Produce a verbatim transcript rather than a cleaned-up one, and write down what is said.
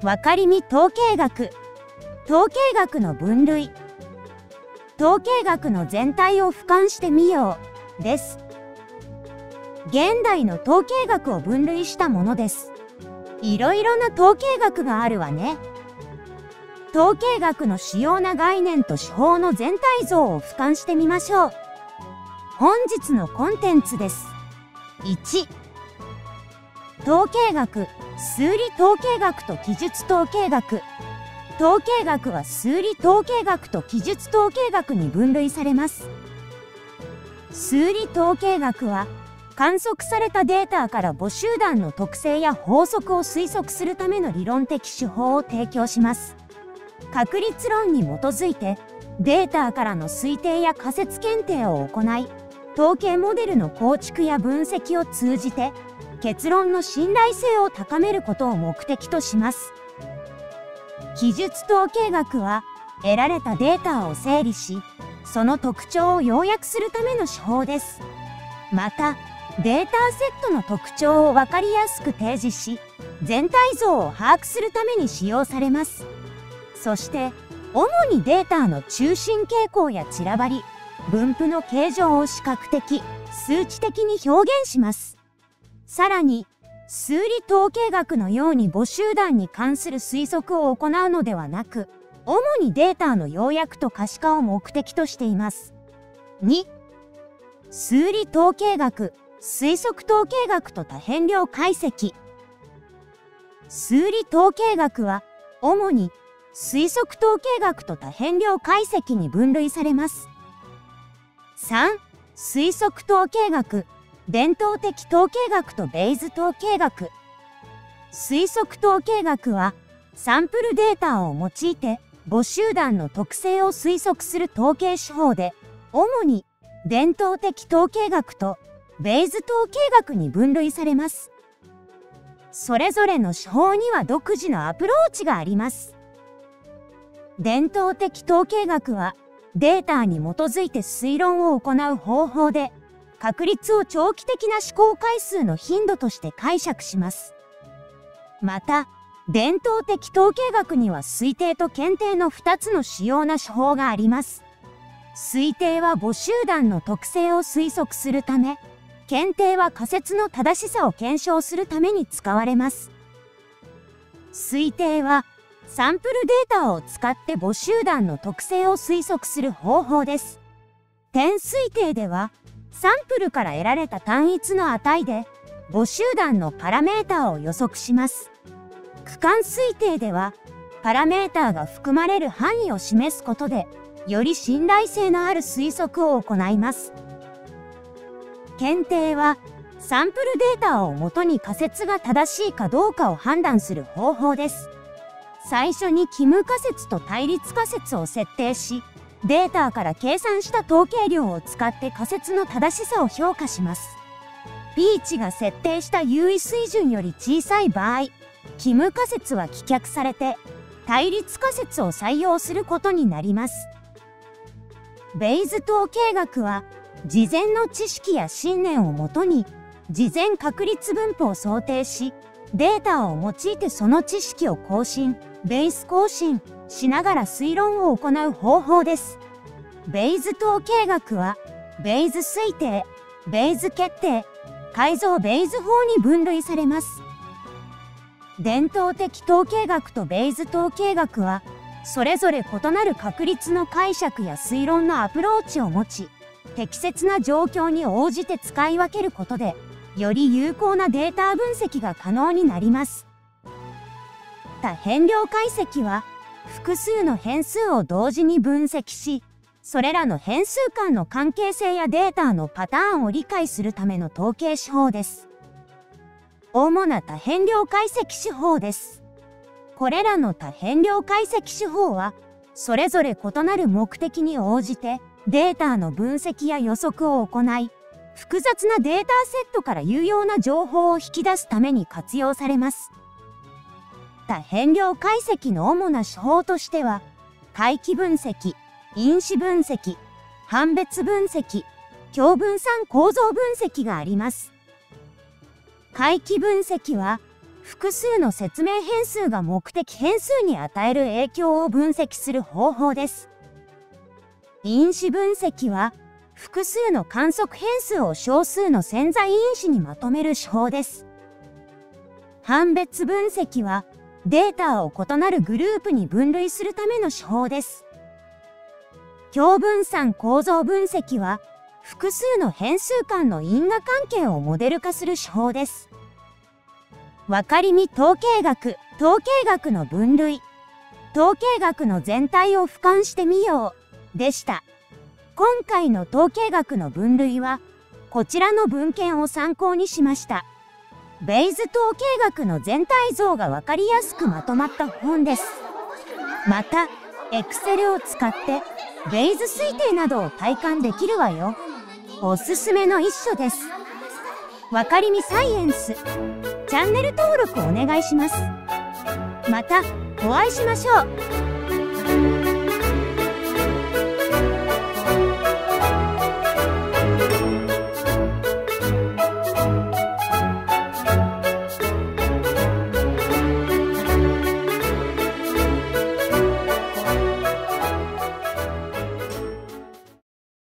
わかりみ統計学。統計学の分類。統計学の全体を俯瞰してみよう、です。現代の統計学を分類したものです。いろいろな統計学があるわね。統計学の主要な概念と手法の全体像を俯瞰してみましょう。本日のコンテンツです。いち、統計学、数理統計学と記述統計学。統計学は数理統計学と記述統計学に分類されます。数理統計学は、観測されたデータから母集団の特性や法則を推測するための理論的手法を提供します。確率論に基づいて、データからの推定や仮説検定を行い、統計モデルの構築や分析を通じて、結論の信頼性を高めることを目的とします。記述統計学は、得られたデータを整理し、その特徴を要約するための手法です。また、データセットの特徴を分かりやすく提示し、全体像を把握するために使用されます。そして、主にデータの中心傾向や散らばり、分布の形状を視覚的、数値的に表現します。さらに、数理統計学のように母集団に関する推測を行うのではなく、主にデータの要約と可視化を目的としています。に、数理統計学、推測統計学と多変量解析。数理統計学は、主に推測統計学と多変量解析に分類されます。さん、推測統計学、伝統的統計学とベイズ統計学。推測統計学は、サンプルデータを用いて母集団の特性を推測する統計手法で、主に伝統的統計学とベイズ統計学に分類されます。それぞれの手法には独自のアプローチがあります。伝統的統計学は、データに基づいて推論を行う方法で、確率を長期的な試行回数の頻度として解釈します。また、伝統的統計学には推定と検定のふたつの主要な手法があります。推定は母集団の特性を推測するため、検定は仮説の正しさを検証するために使われます。推定は、サンプルデータを使って母集団の特性を推測する方法です。点推定では、サンプルから得られた単一の値で、母集団のパラメーターを予測します。区間推定では、パラメーターが含まれる範囲を示すことで、より信頼性のある推測を行います。検定は、サンプルデータをもとに仮説が正しいかどうかを判断する方法です。最初に帰無仮説と対立仮説を設定し、データから計算した統計量を使って仮説の正しさを評価します。P 値が設定した有意水準より小さい場合、帰無仮説は棄却されて、対立仮説を採用することになります。ベイズ統計学は、事前の知識や信念をもとに、事前確率分布を想定し、データを用いてその知識を更新、ベース更新しながら推論を行う方法です。ベイズ統計学は、ベイズ推定、ベイズ決定、改造ベイズ法に分類されます。伝統的統計学とベイズ統計学は、それぞれ異なる確率の解釈や推論のアプローチを持ち、適切な状況に応じて使い分けることで、より有効なデータ分析が可能になります。多変量解析は、複数の変数を同時に分析し、それらの変数間の関係性やデータのパターンを理解するための統計手法です。主な多変量解析手法です。これらの多変量解析手法は、それぞれ異なる目的に応じて、データの分析や予測を行い、複雑なデータセットから有用な情報を引き出すために活用されます。多変量解析の主な手法としては、回帰分析、因子分析、判別分析、共分散構造分析があります。回帰分析は、 複数の説明変数が目的変数に与える影響を分析する方法です。因子分析は、複数の観測変数を少数の潜在因子にまとめる手法です。判別分析は、データを異なるグループに分類するための手法です。共分散構造分析は、複数の変数間の因果関係をモデル化する手法です。わかりみ統計学、統計学の分類、統計学の全体を俯瞰してみよう、でした。今回の統計学の分類は、こちらの文献を参考にしました。ベイズ統計学の全体像がわかりやすくまとまった本です。また、Excel を使って、ベイズ推定などを体感できるわよ。おすすめの一書です。わかりみサイエンス。チャンネル登録お願いします。またお会いしましょう。